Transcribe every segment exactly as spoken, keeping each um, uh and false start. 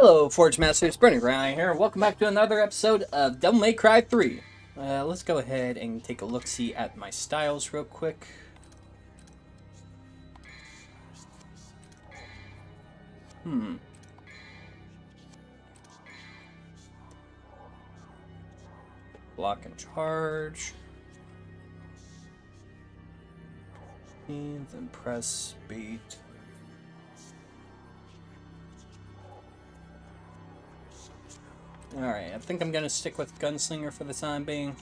Hello, Forge Masters, Brennan Ryan here. Welcome back to another episode of Devil May Cry three. Uh, let's go ahead and take a look-see at my styles real quick. Hmm. Block and charge. And then press, bait. Alright, I think I'm gonna stick with Gunslinger for the time being.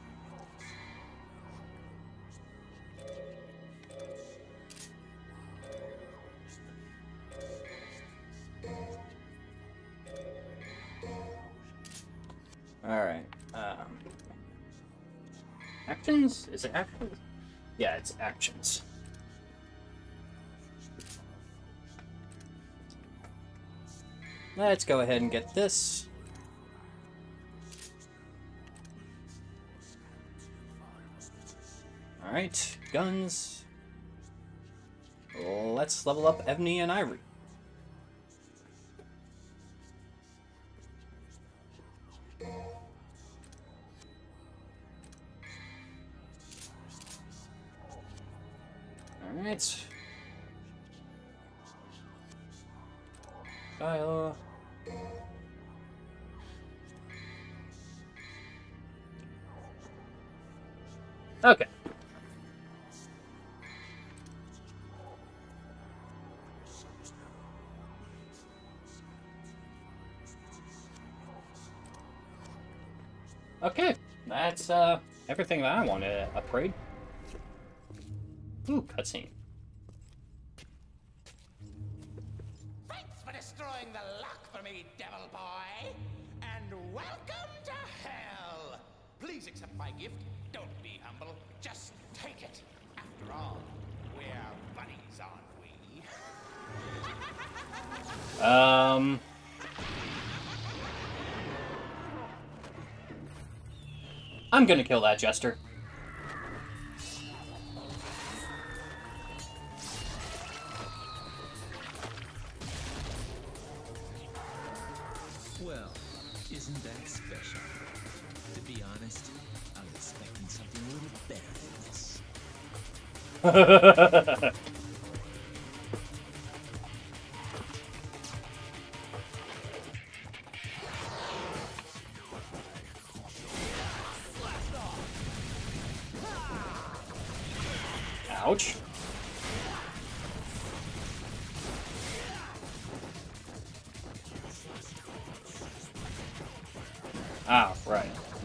Alright, um... actions? Is it actions? Yeah, it's actions. Let's go ahead and get this. Alright, guns. Let's level up Evney and Ivory. Alright. Kyle. Okay. Okay, that's uh, everything that I want to upgrade. Ooh, cutscene. Thanks for destroying the luck for me, devil boy! And welcome to hell! Please accept my gift. Don't be humble. Just take it. After all, we're buddies, aren't we? Um... I'm gonna kill that jester. Well, isn't that special? To be honest, I'm expecting something a little better than this. Ouch. Ah, right.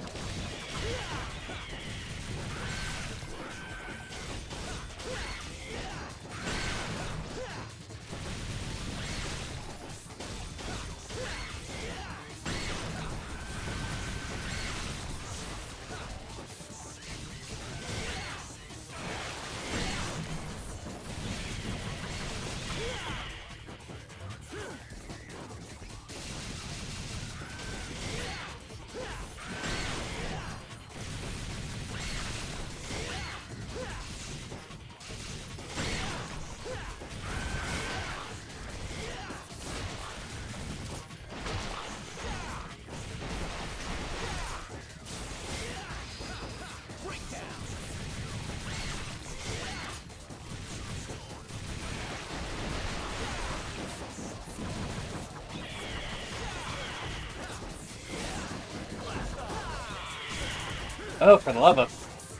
Oh, for the love of...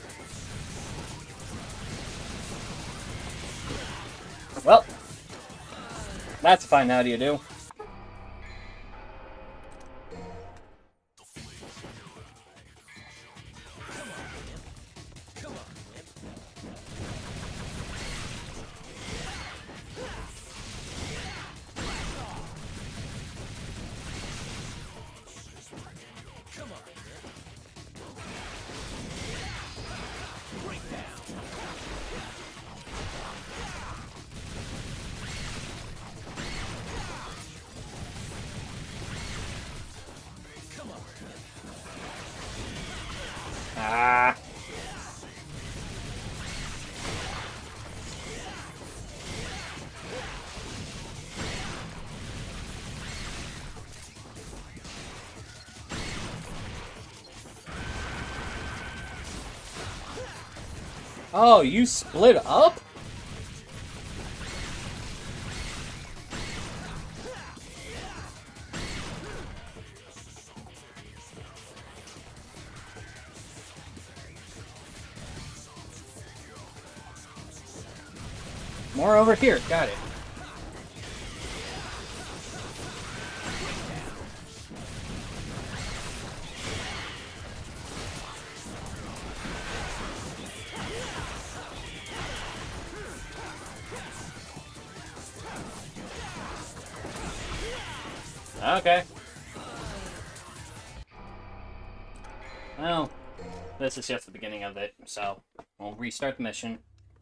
Well, that's fine. How do you do? Ah. Oh, you split up? More over here. Got it. Okay. Well, this is just the beginning of it, so we'll restart the mission.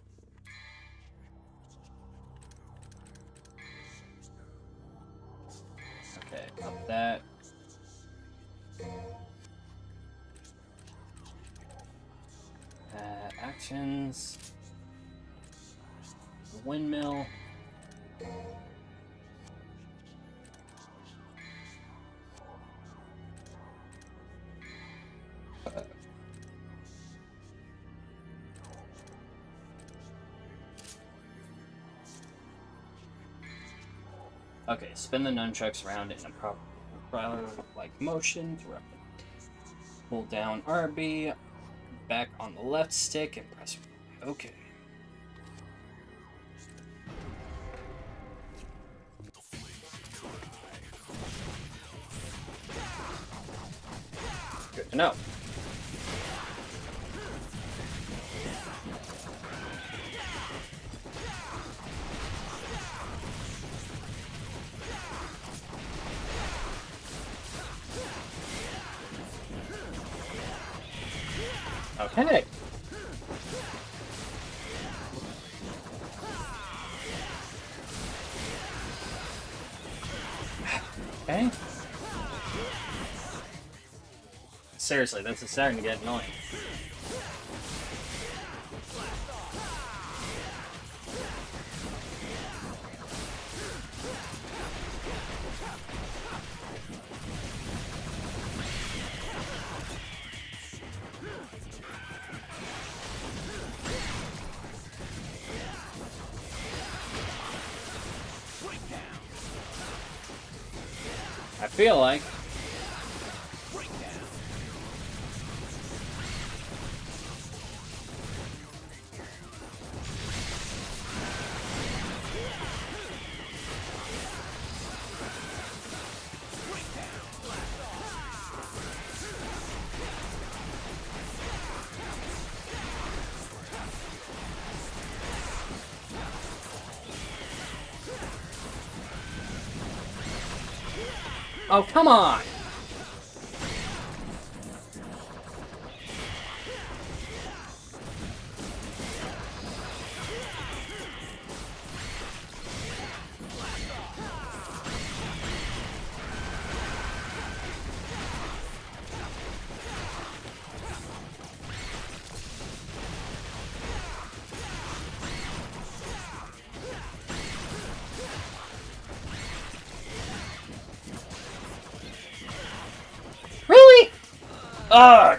Okay, up that. Uh, actions. Windmill. Okay, spin the nunchucks around in a proper, like motion. Hold down R B, back on the left stick, and press. Okay. Good to know. Okay. Okay. Seriously, this is starting to get annoying. I feel like oh, come on! Really? Ugh!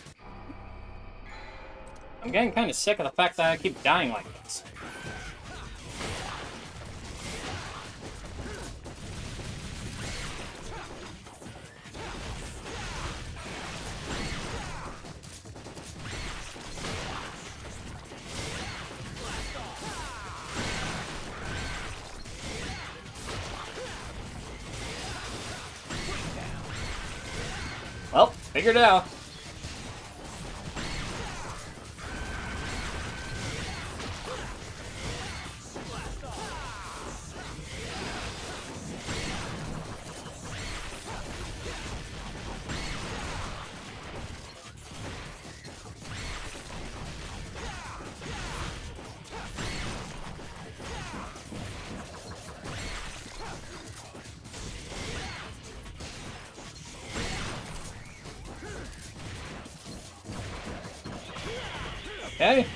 I'm getting kind of sick of the fact that I keep dying like this. Well, figured it out. Okay.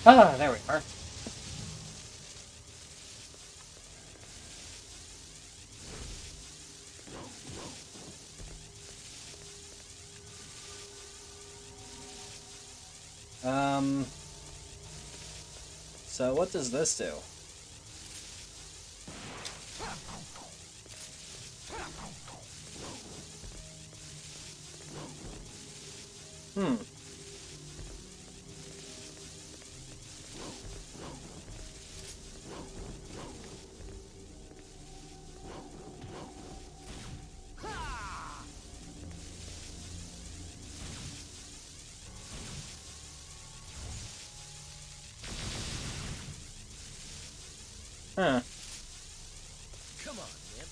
Ah, there we are. Um, so what does this do? Hmm. Huh. Come on, Imp.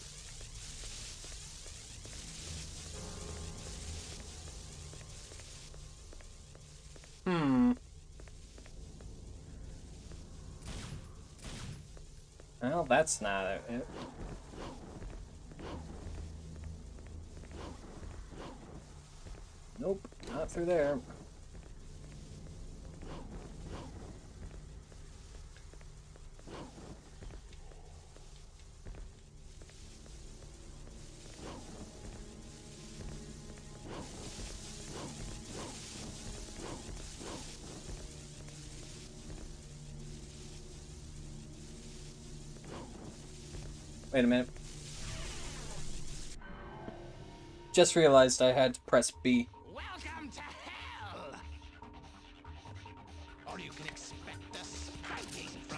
Hmm. Well, that's not it. Nope, not through there. Wait a minute. Just realized I had to press B. Welcome to hell! Or you can expect the spanking from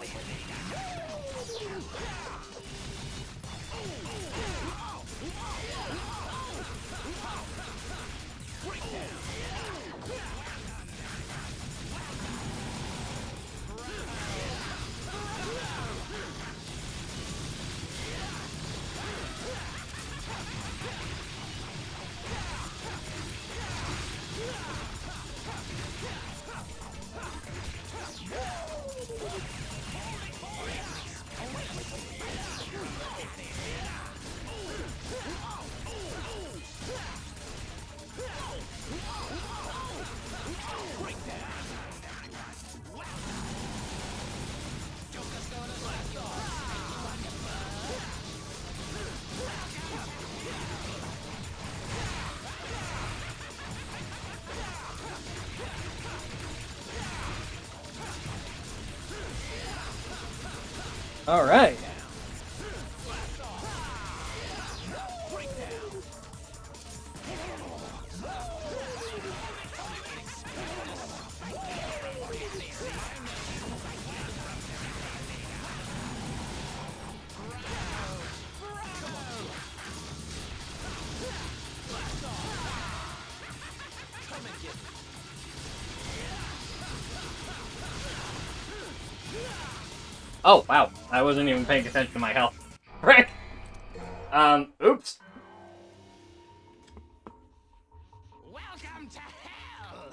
All right. Oh, wow. I wasn't even paying attention to my health. Right. Um, oops. Welcome to hell!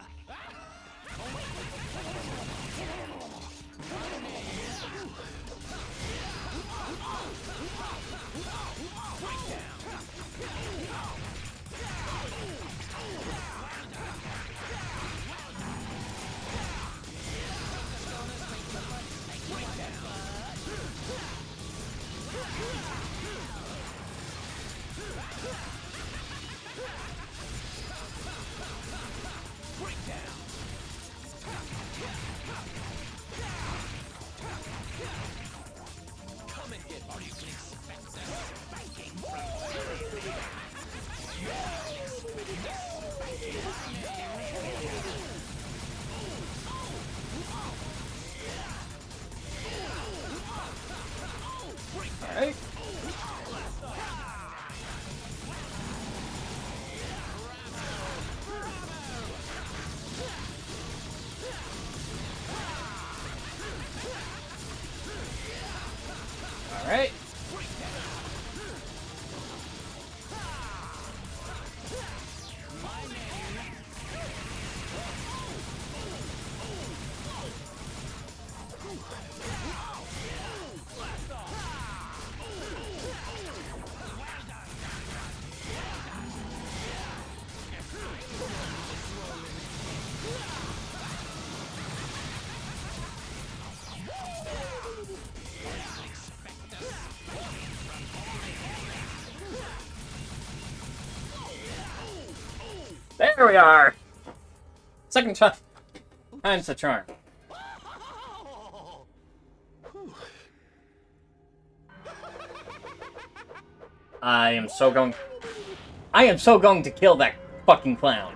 All right. All right. There we are! Second time. Time's the charm. I am so going... I am so going to kill that fucking clown.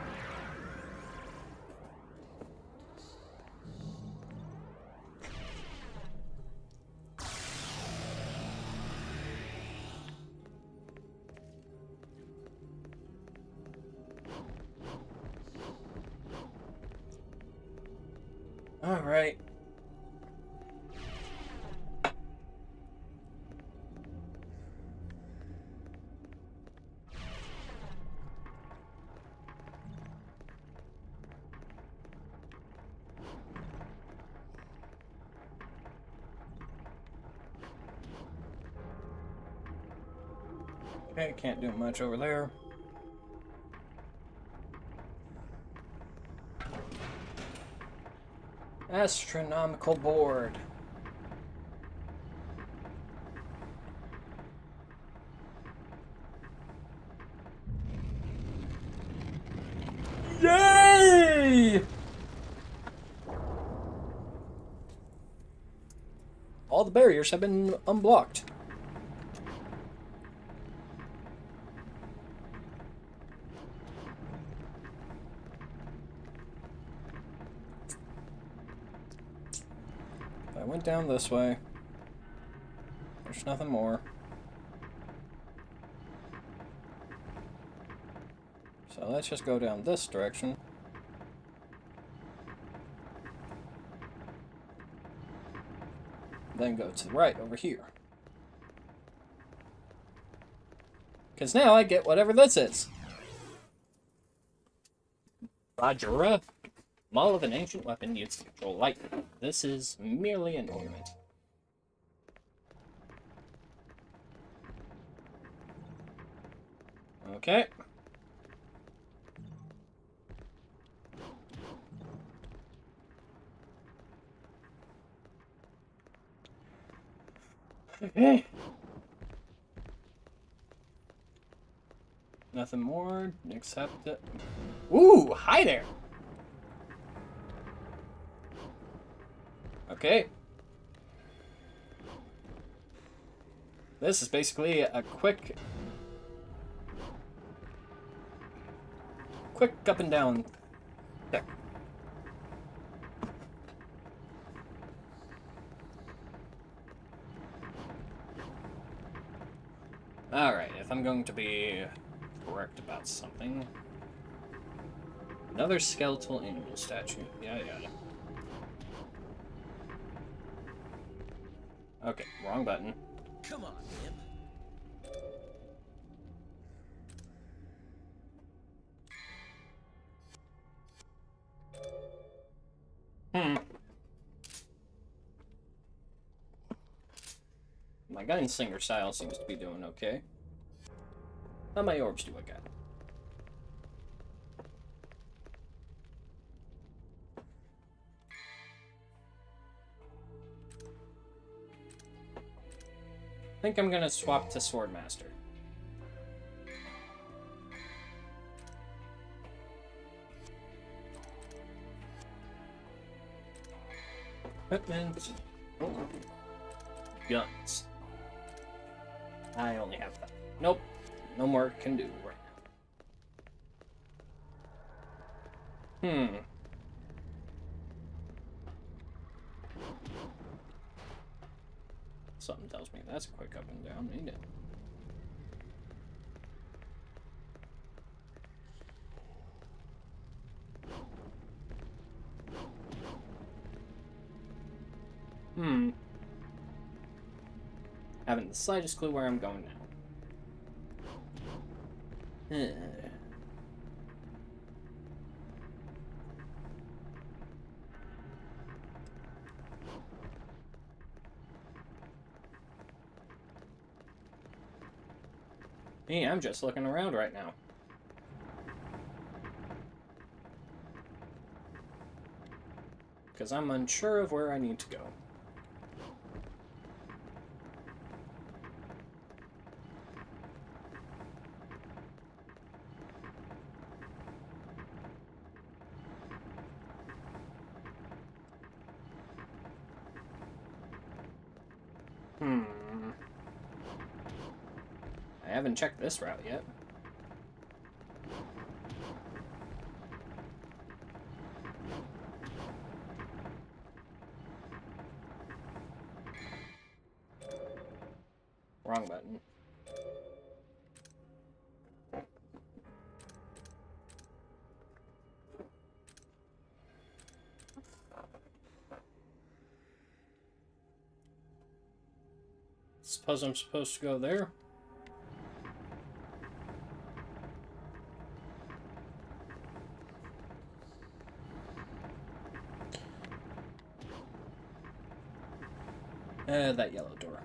Alright. Okay, can't do much over there. Astronomical board. Yay! All the barriers have been unblocked. I went down this way. There's nothing more. So let's just go down this direction. Then go to the right over here. Because now I get whatever this is. Rajara. Maul of an ancient weapon used to control lightning. This is merely an ornament. Okay. Okay. Nothing more except that. Ooh, hi there. Okay. This is basically a quick, quick up and down deck. Alright, if I'm going to be correct about something. Another skeletal angel statue. Yeah, yeah. Okay, wrong button. Come on, imp. Hmm. My gunslinger style seems to be doing okay. How many orbs do I got? I think I'm gonna swap to Swordmaster. Equipment. Guns. I only have that. Nope. No more can do right now. Hmm. Something tells me that's a quick up and down, ain't it? Hmm. Haven't the slightest clue where I'm going now. Eh. Hey, I'm just looking around right now. Because I'm unsure of where I need to go. I haven't checked this route yet. Wrong button. Suppose I'm supposed to go there. Uh, that yellow door.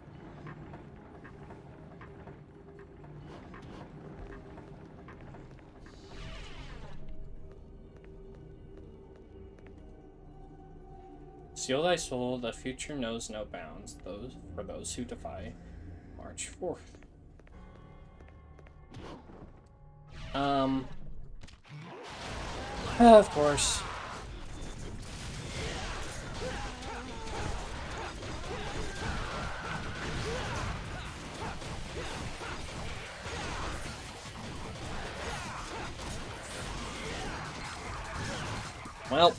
Seal thy soul, the future knows no bounds, those for those who defy. March fourth. Um, of course. Well.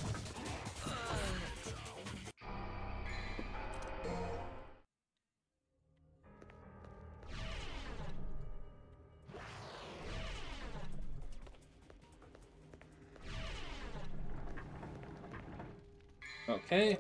Okay.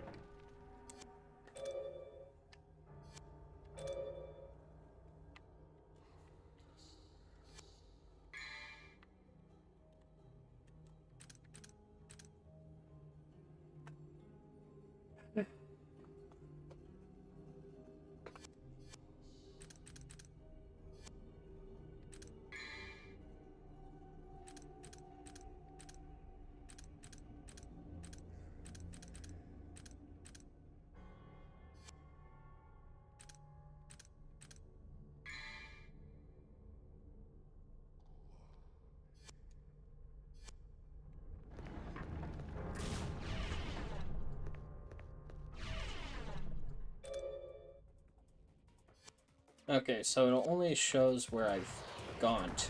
Okay, so it only shows where I've gone to.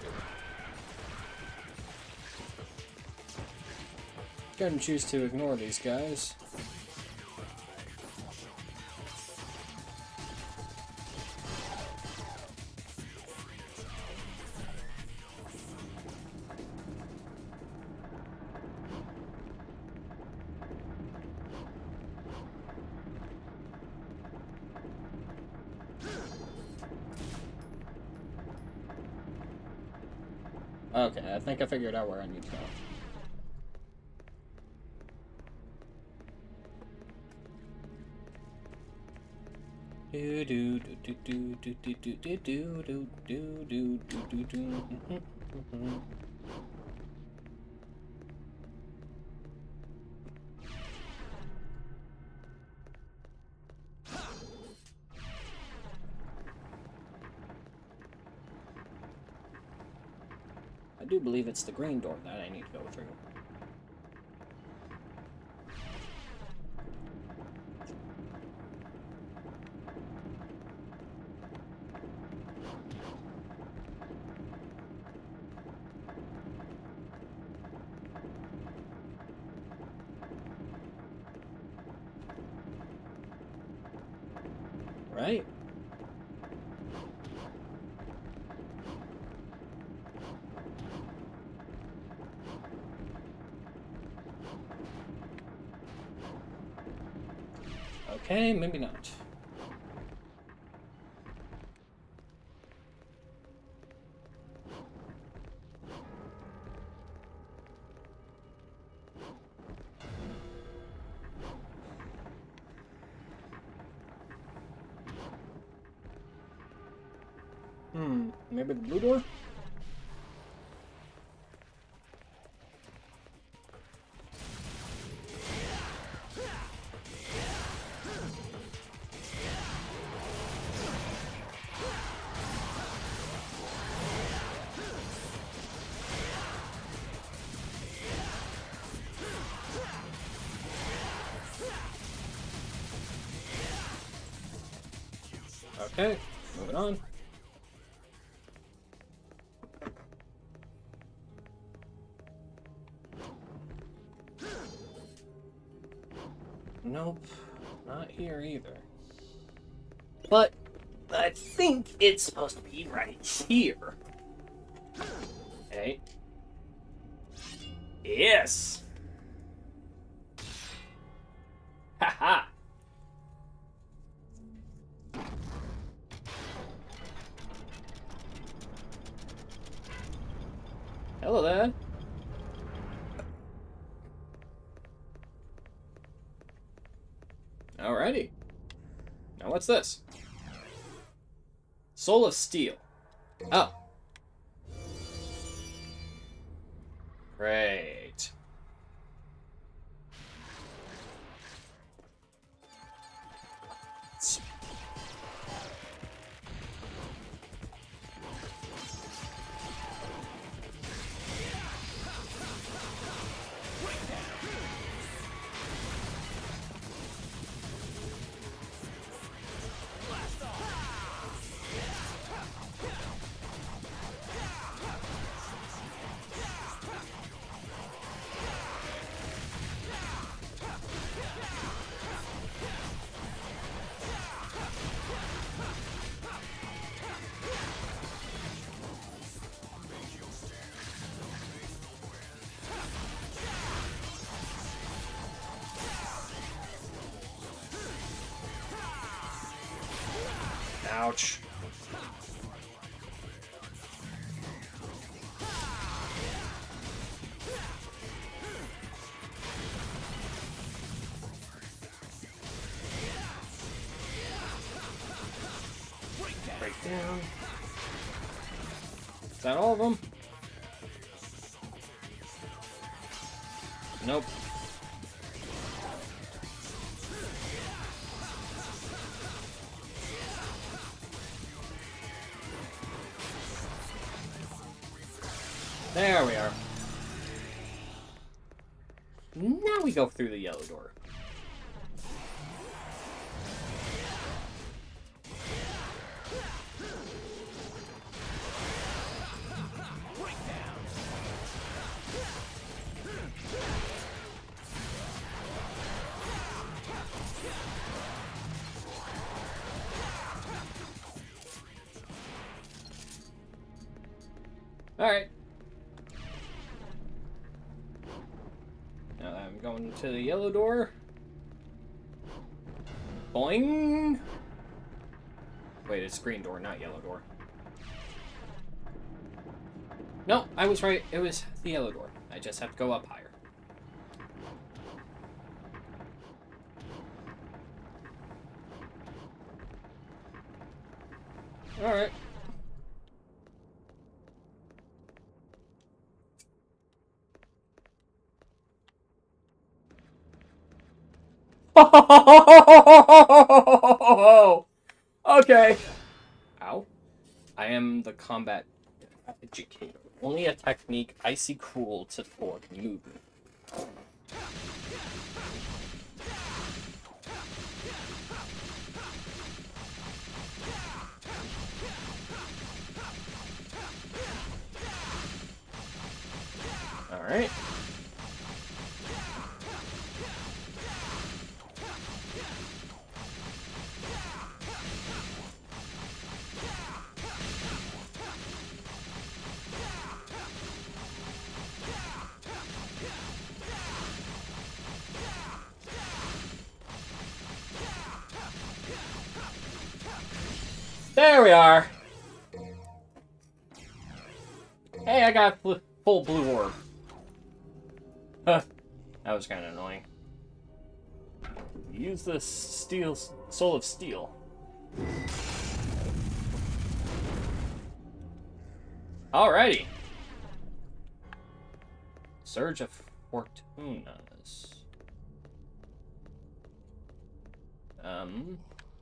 Couldn't choose to ignore these guys. Okay, I think I figured out where I need to go. Do do do do do do do do do do do do do do do. I do believe it's the green door that I need to go through. Right? Okay, maybe not. Hmm, maybe the blue door? Okay, moving on. nope. Not here either. But I think it's supposed to be right here. Okay. Yes! Haha! Hello there. Alrighty. Now what's this? Soul of Steel. Oh. Great. Ouch. Break down. Is that all of them? Nope. There we are. Now we go through the yellow door. Alright. Now I'm going to the yellow door. Boing! Wait, it's green door, not yellow door. No, I was right. It was the yellow door. I just have to go up higher. Alright. Okay. Ow. I am the combat educator. Only a technique icy cool to thwart movement. All right. There we are. Hey, I got bl full blue orb. Huh. That was kind of annoying. Use the steel soul of steel. Alrighty. Surge of Fortunas. Um.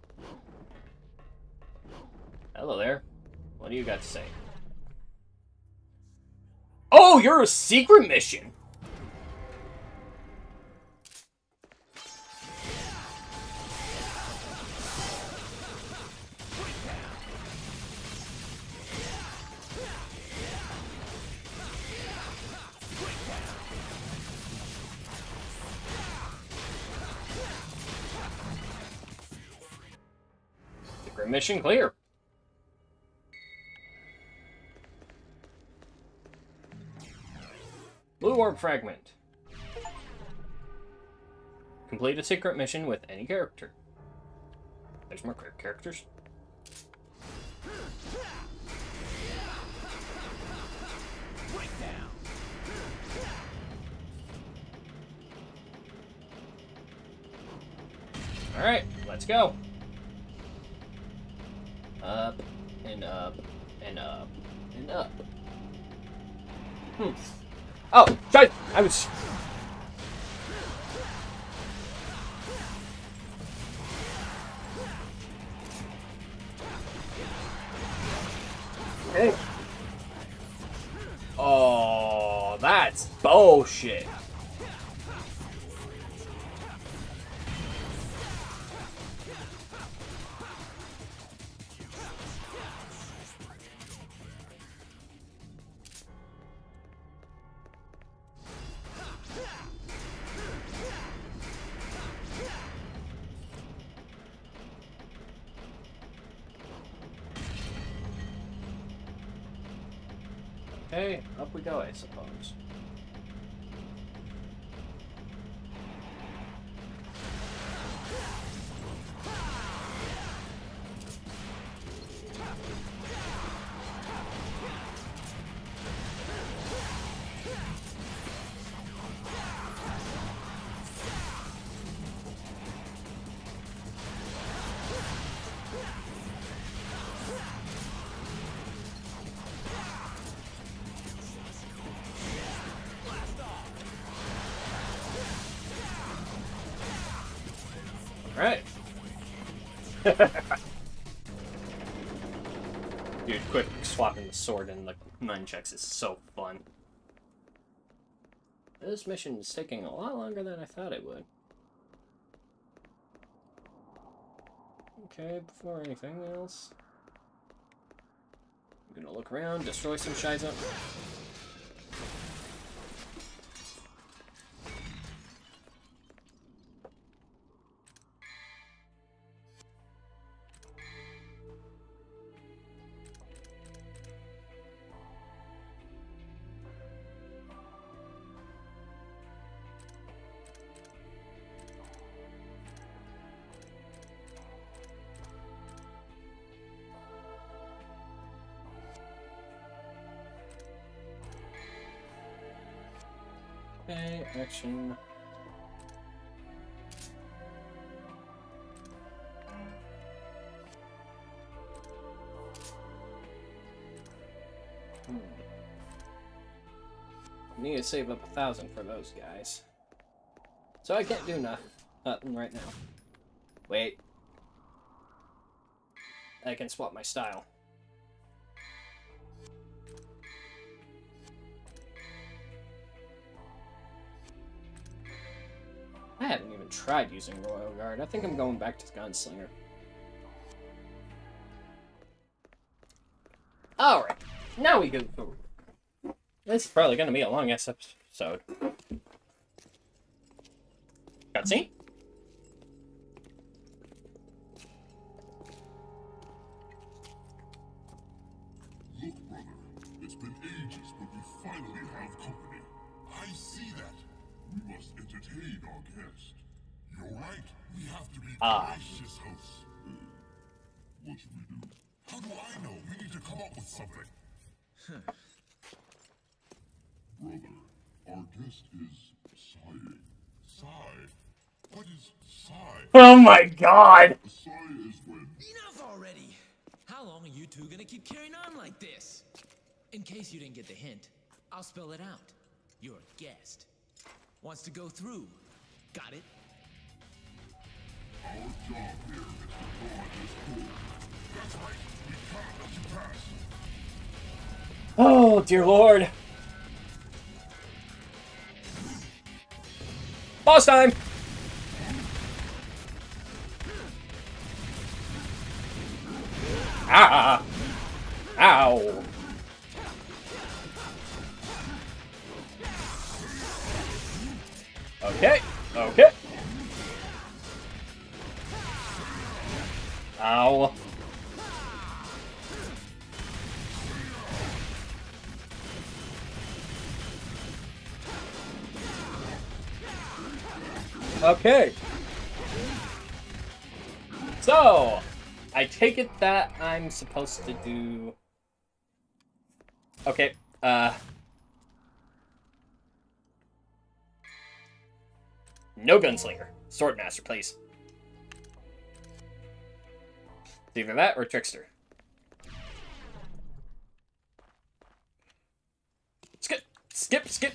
Hello there. What do you got to say? Oh, you're a secret mission! mission clear. Blue orb fragment. Complete a secret mission with any character. There's more characters. Alright, let's go. Up, and up, and up, and up. Hmm. Oh, shit! I was... Hey. Oh, that's bullshit. Okay, up we go, I suppose. Alright. Dude, quick swapping the sword and the nunchucks is so fun. This mission is taking a lot longer than I thought it would. Okay, before anything else, I'm gonna look around, destroy some Shiza. Okay, action. Hmm. Need to save up a thousand for those guys. So I can't do nothing, nothing right now. Wait. I can swap my style. I haven't even tried using Royal Guard. I think I'm going back to Gunslinger. Alright, now we go through. This is probably going to be a long ass episode. Cutscene? Look, brother, it's been ages, but we finally have company. I see that. We must entertain our guest. You're right. We have to be Ah. gracious hosts. Uh, what should we do? How do I know? We need to come up with something. Brother, our guest is sighing. Sigh? What is sigh? Oh my god! A sigh is when... Enough already! How long are you two gonna keep carrying on like this? In case you didn't get the hint, I'll spell it out. Your guest wants to go through. Got it? Our job here is to guard this pool. That's right. We cannot let you pass. Oh, dear lord. Boss time! Ah! Ow! Okay, okay. Ow. Okay. So, I take it that I'm supposed to do... Okay, uh... no gunslinger. Swordmaster, please. It's either that or trickster. Skip! Skip! Skip!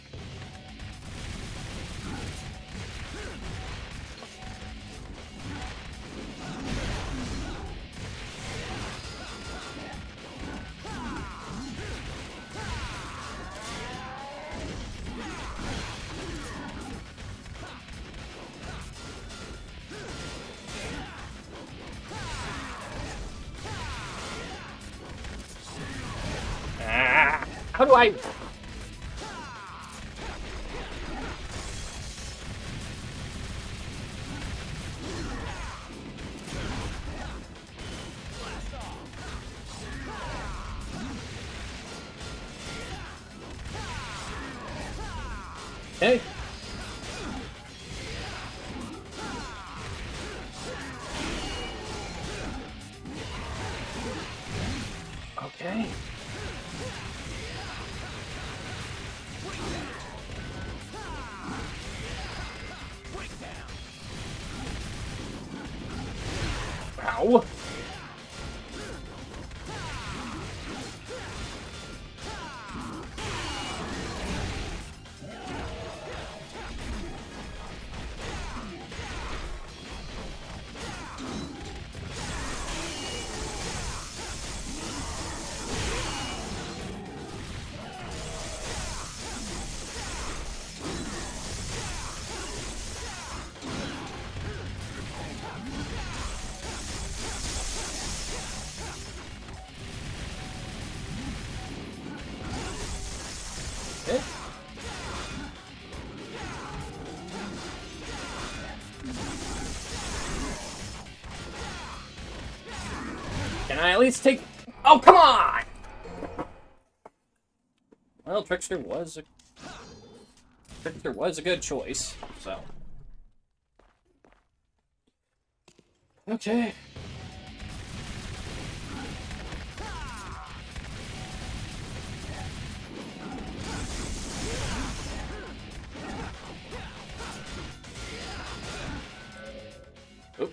Ah, how do I... Hey. Okay. Ow. Okay. Can I at least take... Oh, come on! Well, Trickster was a... Trickster was a good choice, so... Okay. Oop.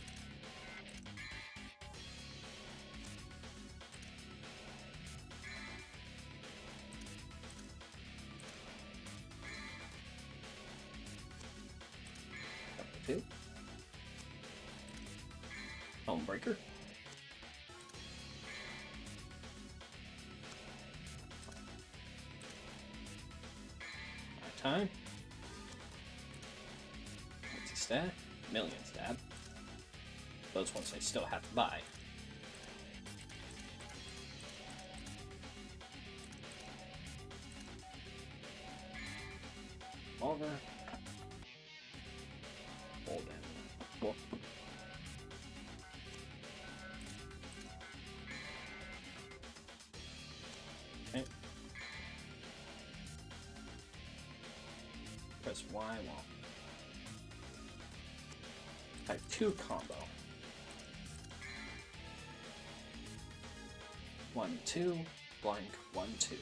Two. Homebreaker. Time. What's his stat? Million stab. Those ones I still have to buy. Over. Hold down. Cool. Okay. Press Y while type two combo. One, two, blank, one, two.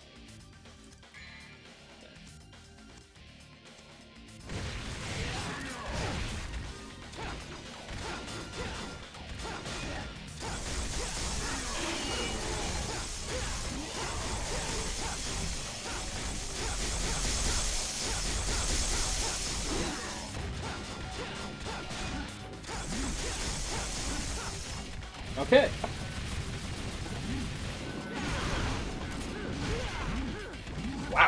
Okay. Wow.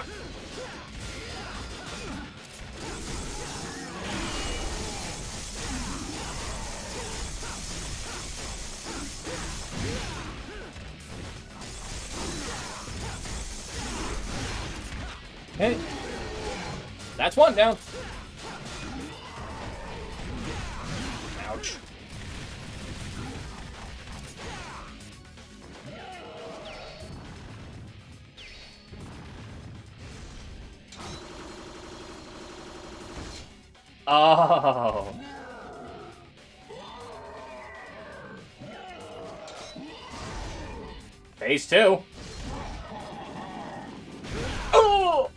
Hey. That's one down. Ouch. Oh. Phase two. Oh.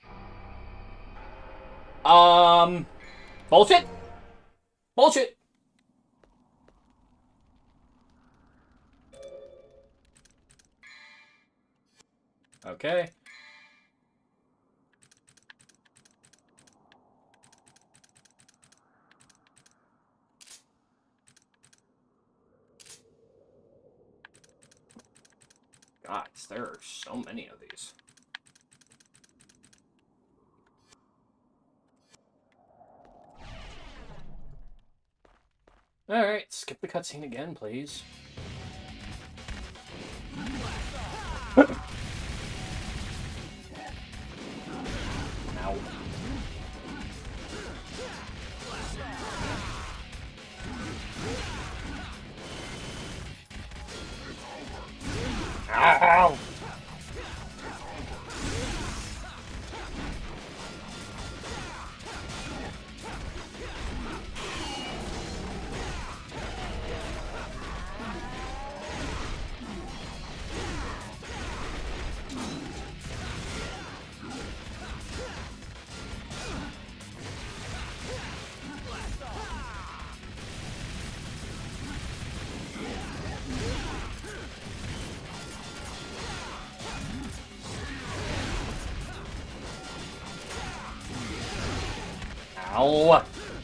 Um. Bullshit. Bullshit. Okay. God, there are so many of these. Alright, skip the cutscene again, please. Ow. Ow! Ow!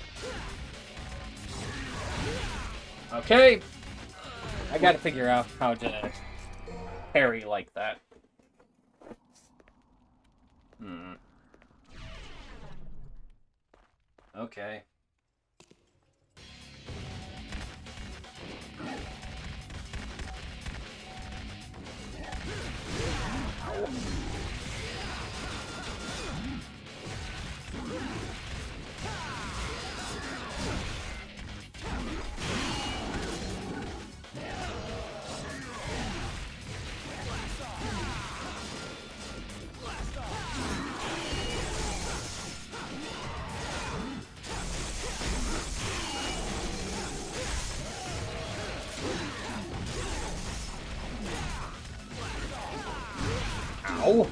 Okay. I gotta figure out how to parry like that. Hmm. Okay. Ow!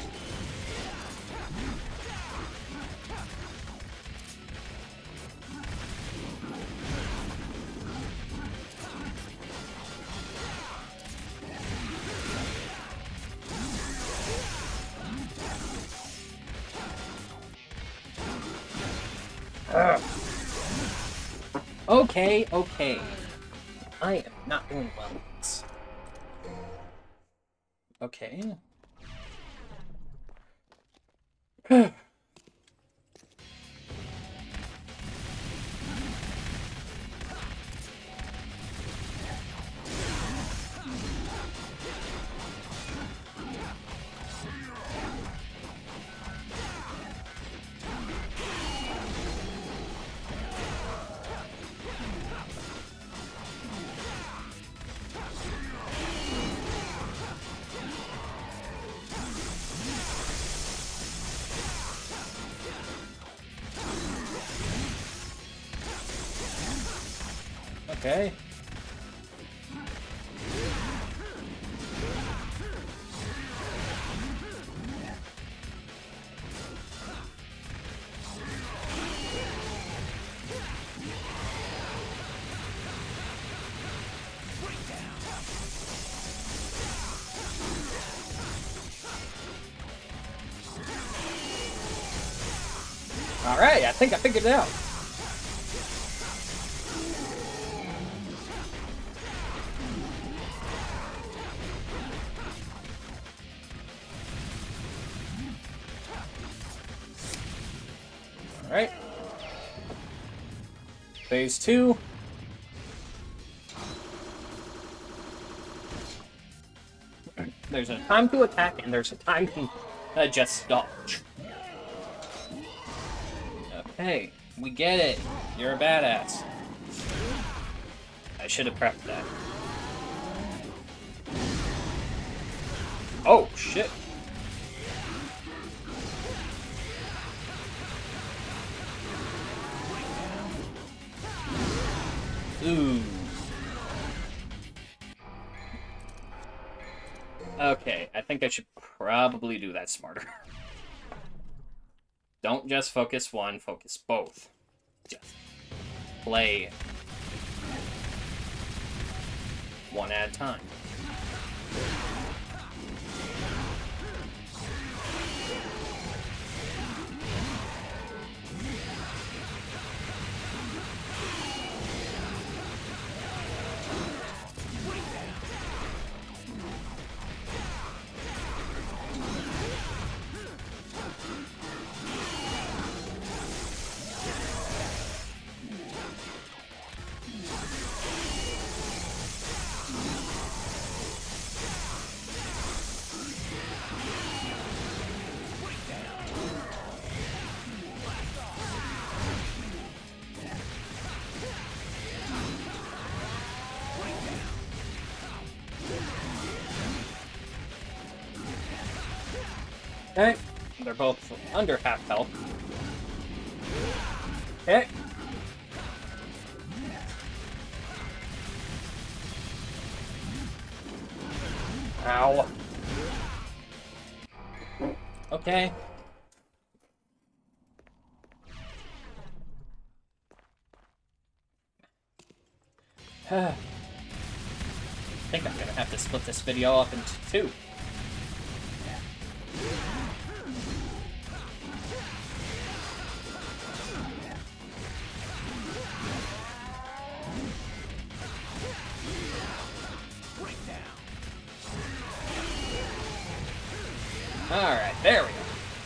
Ugh. Okay, okay. I am not doing well with this. Okay. Okay. Alright, I think I figured it out. Alright. Phase two. There's a time to attack and there's a time to uh, just dodge. Okay, we get it. You're a badass. I should have prepped that. Oh, shit. Okay, I think I should probably do that smarter. Don't just focus one, focus both. Just play one at a time. Okay, they're both under half health. Okay. Ow. Okay. I think I'm gonna have to split this video up into two. Alright, there we go.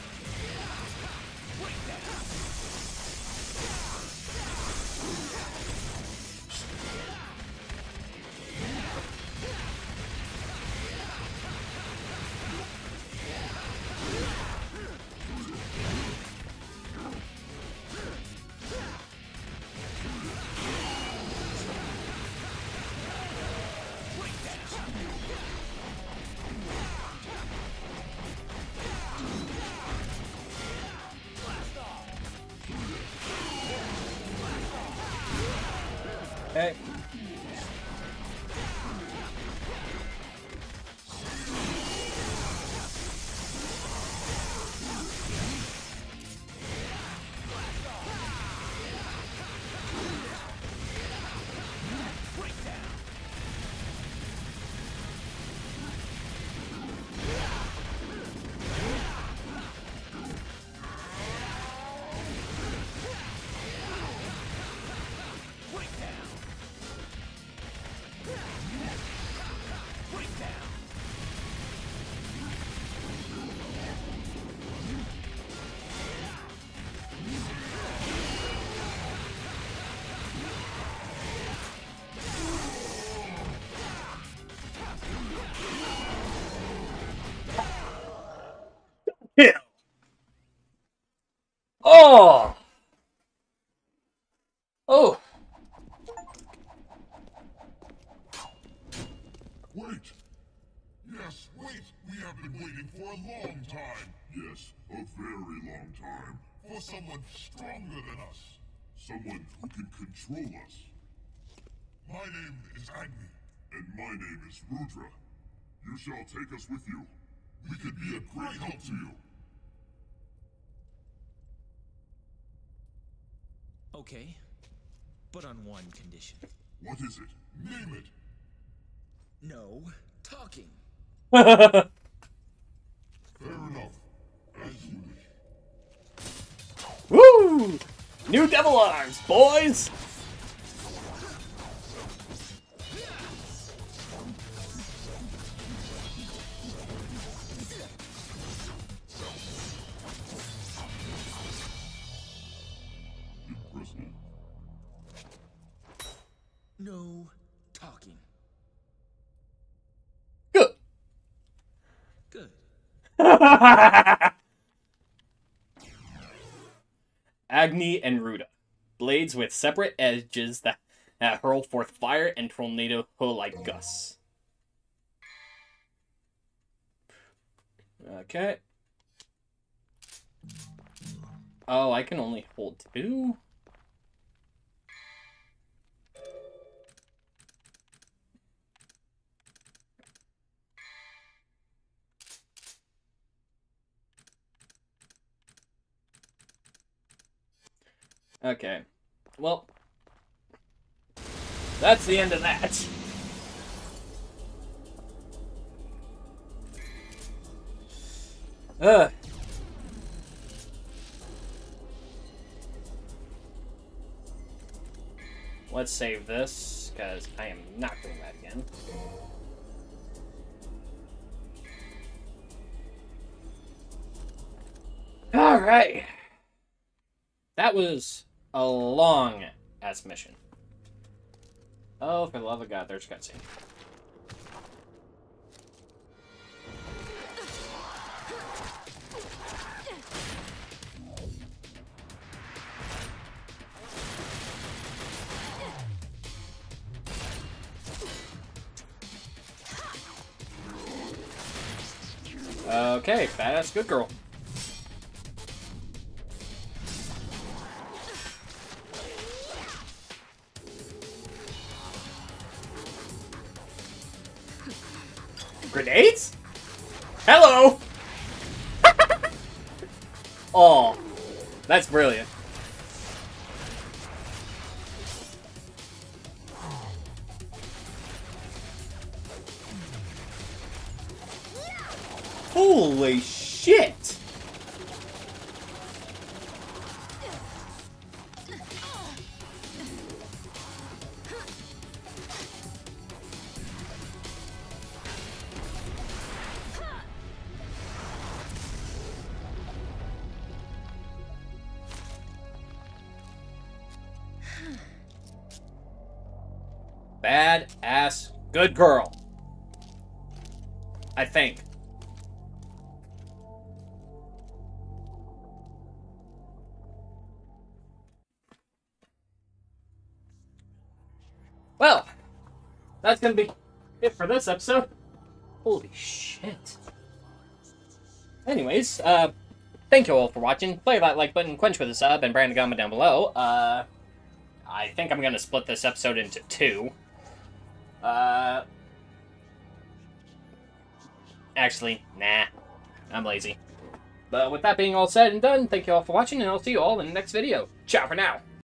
Okay. Yeah. Oh. Oh. Wait! Yes, wait! We have been waiting for a long time! Yes, a very long time. For someone stronger than us. Someone who can control us. My name is Agni. And my name is Rudra. You shall take us with you. We could be a great help to you. Okay, but on one condition. What is it? Name it! No talking. Fair enough. As you wish. Woo! New devil arms, boys! Impressive. No talking. Good. Good. Agni and Ruda. Blades with separate edges that, that hurl forth fire and tornado-like gusts. Okay. Oh, I can only hold two? Okay. Well, that's the end of that. Ugh. Let's save this, because I am not doing that again. Alright. That was a long-ass mission. Oh, for the love of God, there's a cutscene. Okay, badass good girl. Grenades? Hello! Oh, that's brilliant. Holy shit! Bad-ass good girl. I think. Well, that's gonna be it for this episode. Holy shit. Anyways, uh, thank you all for watching. Play that like button, quench with a sub, and brand a comment down below. Uh, I think I'm gonna split this episode into two. Uh, actually, nah, I'm lazy. But with that being all said and done, thank you all for watching, and I'll see you all in the next video. Ciao for now.